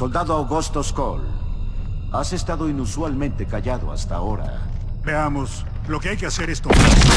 Soldado Augusto Skoll, has estado inusualmente callado hasta ahora. Veamos. Lo que hay que hacer es tomar...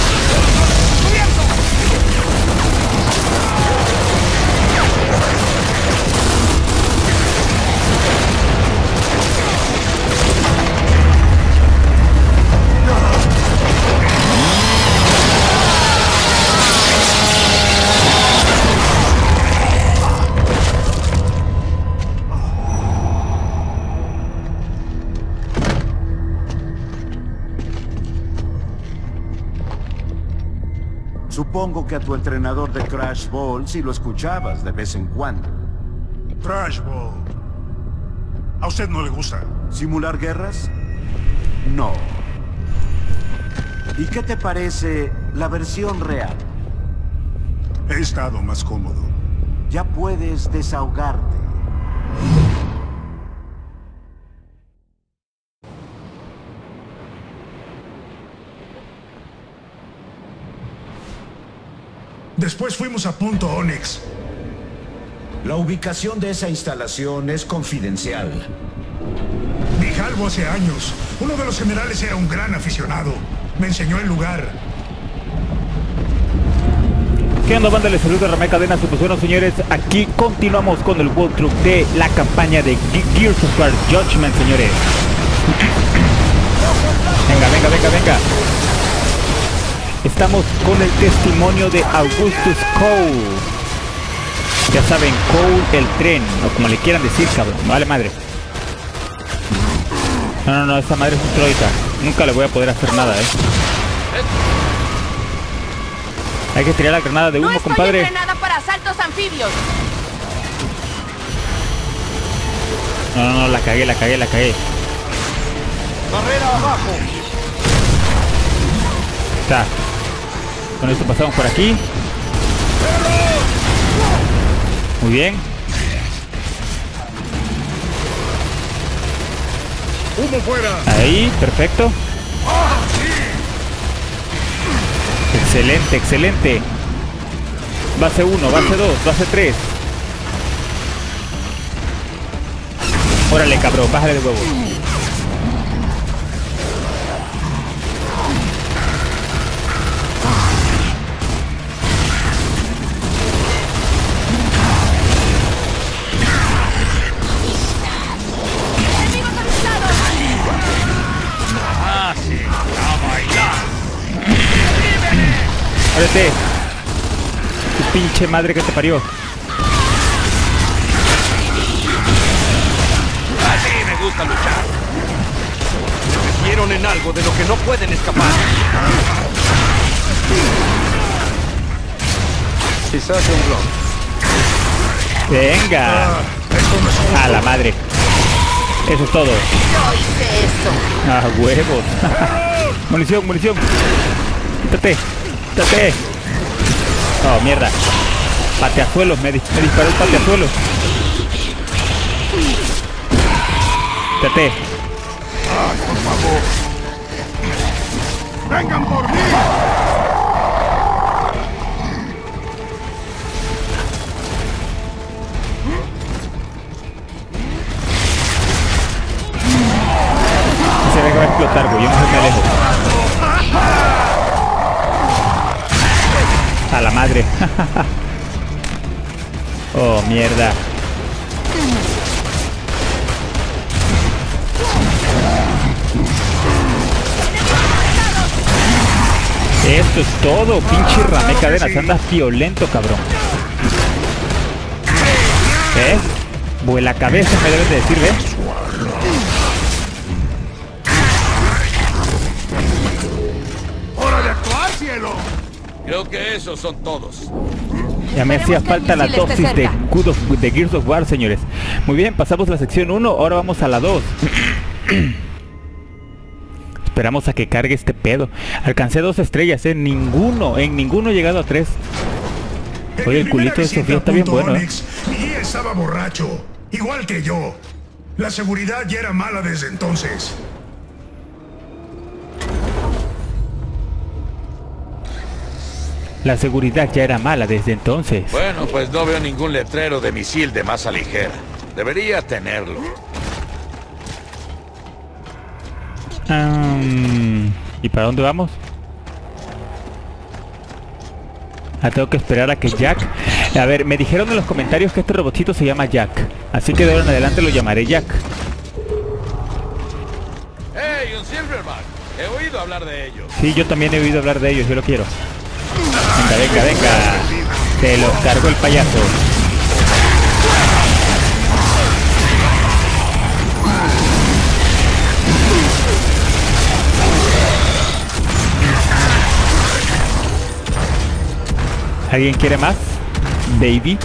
Supongo que a tu entrenador de Crash Ball sí lo escuchabas de vez en cuando. Crash Ball. ¿A usted no le gusta? ¿Simular guerras? No. ¿Y qué te parece la versión real? He estado más cómodo. Ya puedes desahogarte. Después fuimos a Punto Onyx. La ubicación de esa instalación es confidencial. Grijalvo hace años. Uno de los generales era un gran aficionado. Me enseñó el lugar. ¿Qué onda, banda? Les saluda Ramé Cadena. Bueno, señores, aquí continuamos con el walkthrough de la campaña de Gears of War Judgment, señores. Venga. Estamos con el testimonio de Augustus Cole. Ya saben, Cole el tren, o como le quieran decir, cabrón. Vale madre. No, esa madre es un troika. Nunca le voy a poder hacer nada, Hay que tirar la granada de humo, compadre. No estoy entrenada para asaltos anfibios. No, la cagué. Barrera abajo. Está. Con esto pasamos por aquí. Muy bien. ¡Humo fuera! Ahí, perfecto. Excelente. Base 1, base 2, base 3. Órale, cabrón, bájale de huevo. ¡Órale! Tu pinche madre que te parió. Así me gusta luchar. Se metieron en algo de lo que no pueden escapar. Quizás un blog. Venga. A la madre. Eso es todo. Yo hice eso. Ah, huevos. Munición. Quítate. Oh, mierda. Pateazuelos, me disparó el pateazuelos. Quítate. ¡Ay, por favor! ¡Vengan por mí! Se ve que va a explotar, güey. Yo no sé, me alejo. A la madre. Oh, mierda. Esto es todo, pinche Ramé Cadenas. Andas violento, cabrón. Vuela cabeza, me debes de decir, ¿ves? ¡Hora de actuar, cielo! Creo que esos son todos. Ya me hacía falta la dosis de Gears of War, señores. Muy bien, pasamos la sección 1, ahora vamos a la 2. Esperamos a que cargue este pedo. Alcancé 2 estrellas, en ninguno he llegado a 3. Oye, el culito de Sofía está bien bueno, Mi guía estaba borracho, igual que yo. La seguridad ya era mala desde entonces. La seguridad ya era mala desde entonces. Bueno, pues no veo ningún letrero de misil de masa ligera. Debería tenerlo. ¿Y para dónde vamos? Tengo que esperar a que Jack... A ver, me dijeron en los comentarios que este robotcito se llama Jack. Así que de ahora en adelante lo llamaré Jack. ¡Hey, un Silverback! He oído hablar de ellos. Sí, yo también he oído hablar de ellos, yo lo quiero. Venga, venga, venga. Te los cargo el payaso. ¿Alguien quiere más? Baby.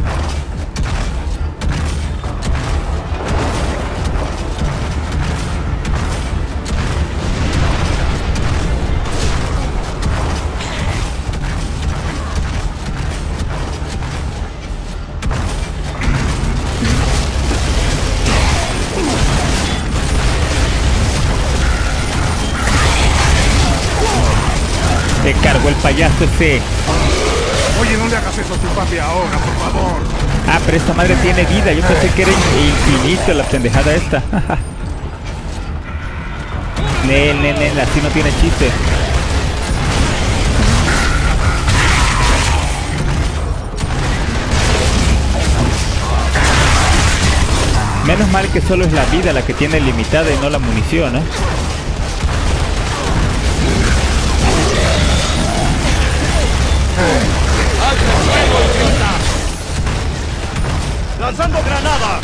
Te cargo el payaso ese. Oye, no le hagas eso a tu papi ahora, por favor. Ah, pero esta madre tiene vida. Yo pensé que era infinito la pendejada esta. Nel, así no tiene chiste. Menos mal que solo es la vida la que tiene limitada y no la munición, ¿eh? ¡Lanzando granada!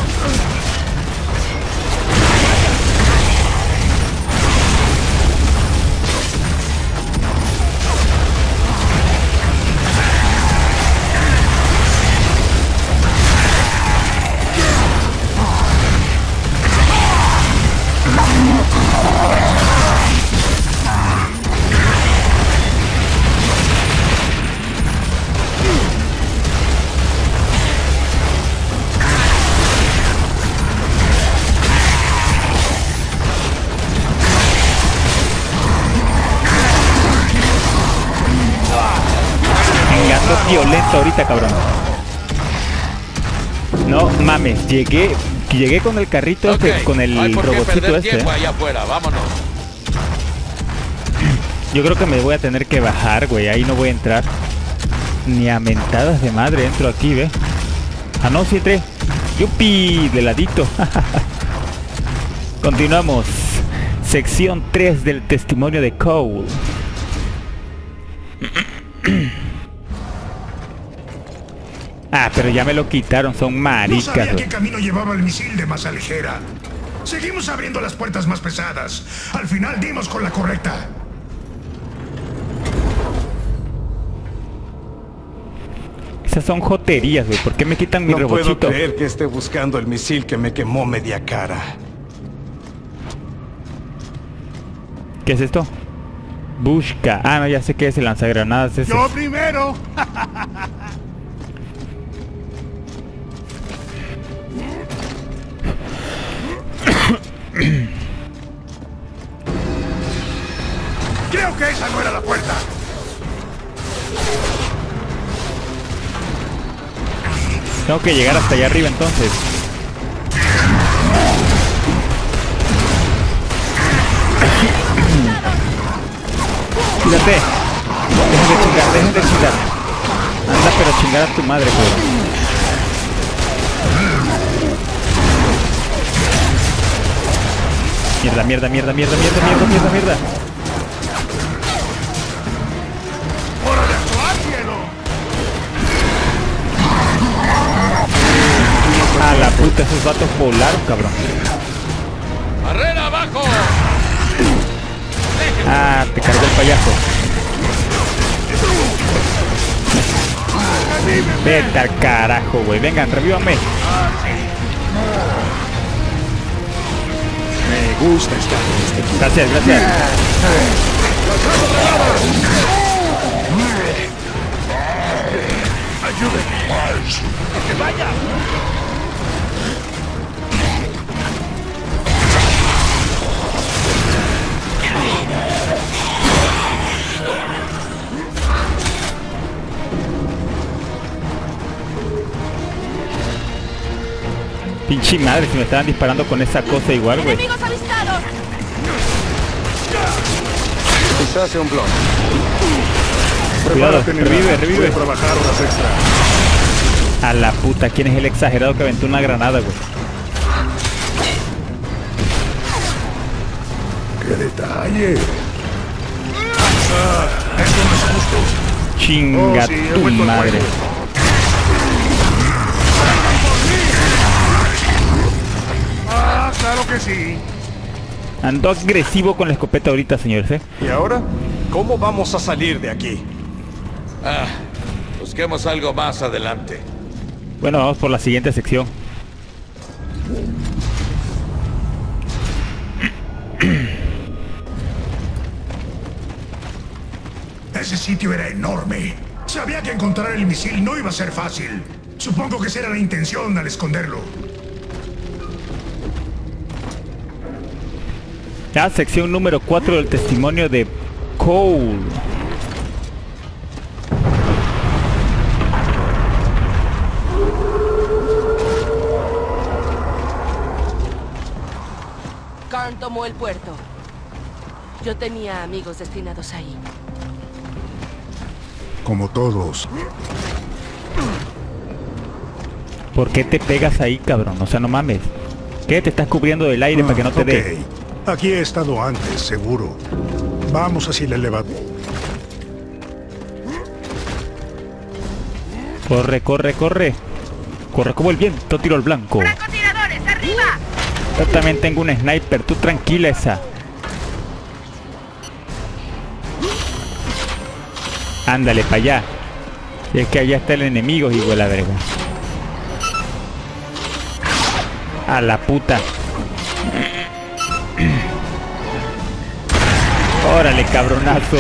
Violento ahorita, cabrón. No mames, llegué con el carrito este, con el robotcito este. Allá afuera, vámonos. Yo creo que me voy a tener que bajar, güey. Ahí no voy a entrar. Ni a mentadas de madre entro aquí, ¿ve? Ah, no, sí entré. ¡Yupi! De ladito. Continuamos. Sección 3 del testimonio de Cole. Ah, pero ya me lo quitaron, son maricas. No sabía qué camino llevaba el misil de masa ligera. Seguimos abriendo las puertas más pesadas. Al final dimos con la correcta. Esas son joterías, güey. ¿Por qué me quitan mi robotcito? No puedo creer que esté buscando el misil que me quemó media cara. ¿Qué es esto? Busca. Ah, no, ya sé que es el lanzagranadas ese. ¡Yo primero! Creo que esa no era la puerta. Tengo que llegar hasta allá arriba entonces. Fíjate. Dejen de chingar. Anda, pero chingar a tu madre, güey. Mierda. ¡Hora de actuar, cielo! A la puta, esos vatos volaron, cabrón. ¡Barrera abajo! Ah, te cargó el payaso. Vete al carajo, güey. Vengan, revívame. Me gusta estar en este... Gracias. ¡Ayúdenme! ¡Que vaya! Pinche madre, si me estaban disparando con esa cosa igual, güey. ¡Enemigos avistados! Quizás sea un blog. Cuidado, Prepárate, nena. revive. Voy a trabajar horas extra. A la puta, ¿quién es el exagerado que aventó una granada, güey? ¡Qué detalle! Esto no es justo. Chinga Oh, sí, he tu vuelto al madre. juego. Ah, claro que sí. Ando agresivo con la escopeta ahorita, señores, ¿eh? ¿Y ahora? ¿Cómo vamos a salir de aquí? Busquemos algo más adelante. Bueno, vamos por la siguiente sección. Ese sitio era enorme. Sabía que encontrar el misil no iba a ser fácil. Supongo que esa era la intención al esconderlo. La sección número 4 del testimonio de Cole. Karn tomó el puerto. Yo tenía amigos destinados ahí. Como todos. ¿Por qué te pegas ahí, cabrón? O sea, no mames. ¿Qué? Te estás cubriendo del aire para que no te dé. Aquí he estado antes, seguro. Vamos hacia el elevador. Corre, corre, corre. Corre como el viento, tiro al blanco. ¡Francotiradores, arriba! Yo también tengo un sniper, tú tranquila esa. Ándale, para allá. Y es que allá está el enemigo, hijo de la verga. A la puta. Órale, cabronazo.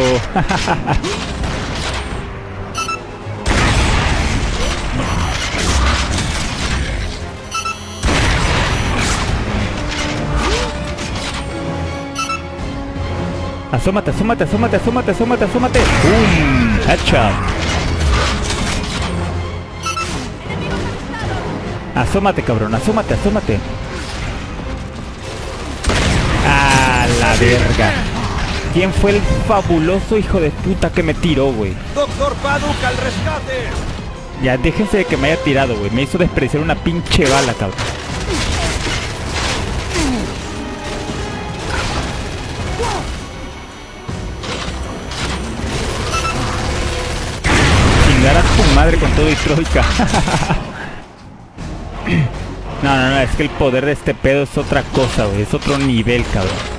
Asómate, asómate, asómate, asómate, asómate, asómate. Headshot. Asómate, cabrón, asómate, asómate. A la verga. ¿Quién fue el fabuloso hijo de puta que me tiró, güey? Doctor Paduk al rescate. Ya, déjense de que me haya tirado, güey. Me hizo despreciar una pinche bala, cabrón. Chingar a tu madre con todo y troika. No, no, no, es que el poder de este pedo es otra cosa, güey. Es otro nivel, cabrón.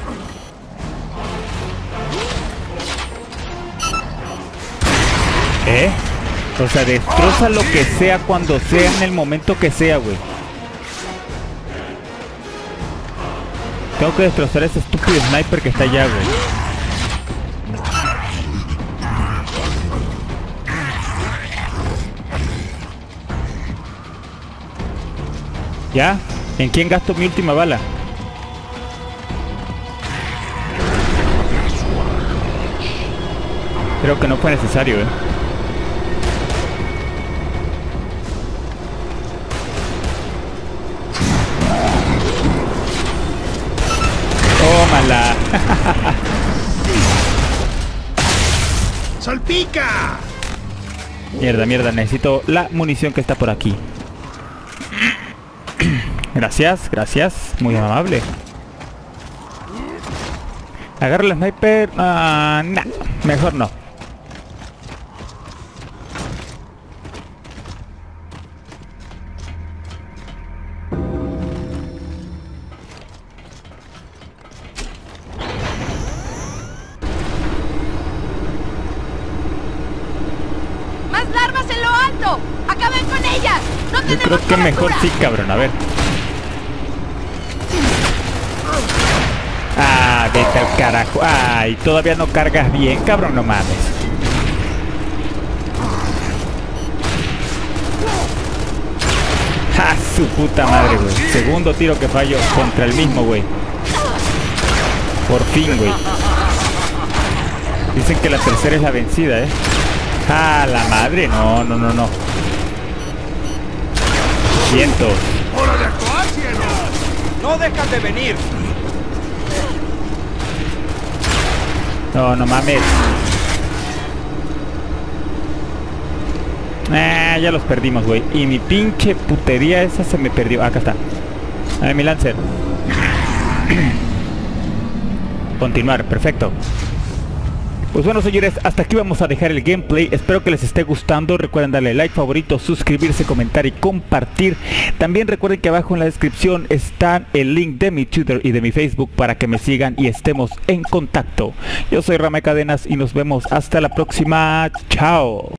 ¿Eh? O sea, destroza lo que sea cuando sea en el momento que sea, güey. Tengo que destrozar a ese estúpido sniper que está allá, güey. ¿Ya? ¿En quién gasto mi última bala? Creo que no fue necesario, ¿eh? ¡Tómala! ¡Salpica! Mierda, mierda, necesito la munición que está por aquí. Gracias, gracias, muy amable. Agarra el sniper. Nah, mejor no. ¡Más larvas en lo alto! ¡Acaben con ellas! ¡No Yo tenemos creo que mejor cobertura! sí, cabrón, a ver. Ah, vete al carajo. Ay, todavía no cargas bien, cabrón, no mames. ¡Ja, su puta madre, güey! Segundo tiro que fallo contra el mismo, güey. Por fin, güey. Dicen que la tercera es la vencida, ¿eh? ¡Ah, la madre! No, no, no, no. Vientos. ¡Hora de actuar! cielo! ¡No dejan de venir! No, no mames. Ya los perdimos, güey. Y mi pinche putería esa se me perdió. Acá está. A ver, mi Lancer. Continuar, perfecto. Pues bueno, señores, hasta aquí vamos a dejar el gameplay. Espero que les esté gustando. Recuerden darle like, favorito, suscribirse, comentar y compartir. También recuerden que abajo en la descripción está el link de mi Twitter y de mi Facebook para que me sigan y estemos en contacto. Yo soy Rama de Cadenas y nos vemos hasta la próxima. Chao.